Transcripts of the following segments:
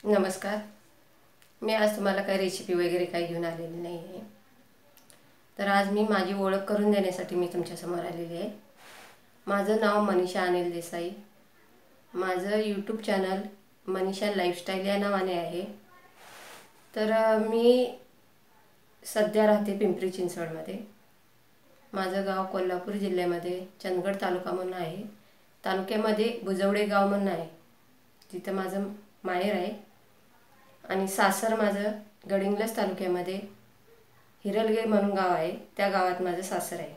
नमस्कार. मी आज तुम्हाला काही रेसिपी वगैरे काही घेऊन आलेली नाही आहे. तर आज मी माझी ओळख करून देण्यासाठी मी तुमच्यासमोर आलेली आहे. माझं नाव मनीषा अनिल देसाई. माझं यूट्यूब चॅनल मनीषा लाईफस्टाईल या नावाने आहे. तर मी सध्या राहते पिंपरी चिंचवडमध्ये. माझं गाव कोल्हापूर जिल्ह्यामध्ये चंदगड तालुका म्हणून आहे. तालुक्यामध्ये बुजवडे गाव म्हणून आहे, तिथं माझं माहेर आहे. आणि सासर माझं गडिंग्लज तालुक्यामध्ये हिरलगे म्हणून गाव आहे, त्या गावात माझं सासर आहे.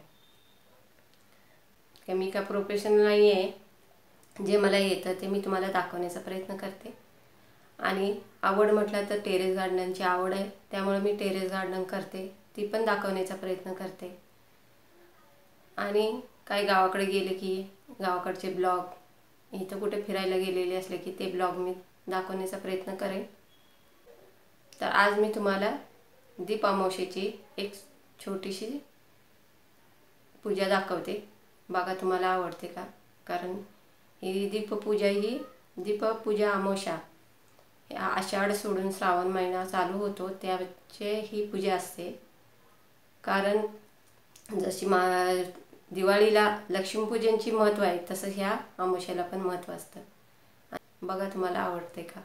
मी का प्रोफेशनल नाही आहे. जे मला येतं ते मी तुम्हाला दाखवण्याचा प्रयत्न करते. आणि आवड म्हटलं तर टेरेस गार्डनची आवड आहे, त्यामुळे मी टेरेस गार्डन करते, ती पण दाखवण्याचा प्रयत्न करते. आणि काही गावाकडे गेले की गावाकडचे ब्लॉग, इथं कुठे फिरायला गेलेले असले की ते ब्लॉग मी दाखवण्याचा प्रयत्न करेन. तर आज मी तुम्हाला दीप अमावस्येची एक छोटीशी पूजा दाखवते. बघा तुम्हाला आवडते का? कारण ही दीपपूजा अमावस्या आषाढ सोडून श्रावण महिना चालू होतो त्याचे ही पूजा असते. कारण जशी दिवाळीला लक्ष्मीपूजनची महत्त्व आहे, तसं ह्या अमावस्येला पण महत्त्व असतं. बघा तुम्हाला आवडते का?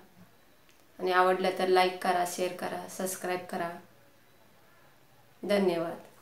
आणि आवडलं तर लाईक करा, शेअर करा, सबस्क्राईब करा. धन्यवाद.